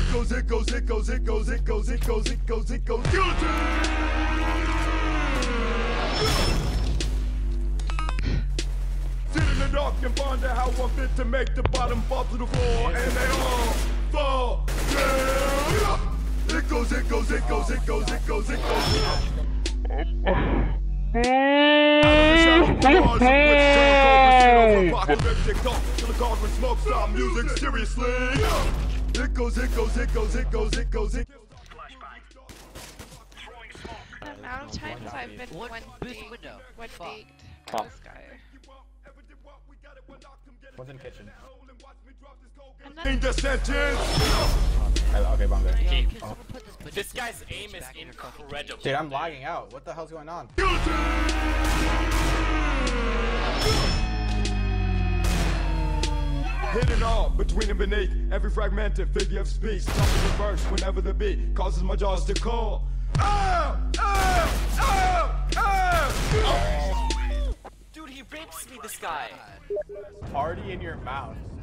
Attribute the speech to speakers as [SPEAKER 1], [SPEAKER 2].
[SPEAKER 1] guilty. Sit in the dark and ponder how I'm fit to make the bottom fall to the floor, and they all fall down. It goes. Till the cauldron smoke stop music seriously. It goes.
[SPEAKER 2] The amount of times I've been one baked by this guy.
[SPEAKER 3] One's in the kitchen. Okay, bomb there.
[SPEAKER 4] This guy's aim is incredible.
[SPEAKER 3] Dude, I'm lagging out. What the hell's going on?
[SPEAKER 1] Hidden all between and beneath every fragmented figure of speech. Something reverse whenever the beat causes my jaws to call.
[SPEAKER 4] Dude, he rapes me, this guy.
[SPEAKER 3] Party in your mouth.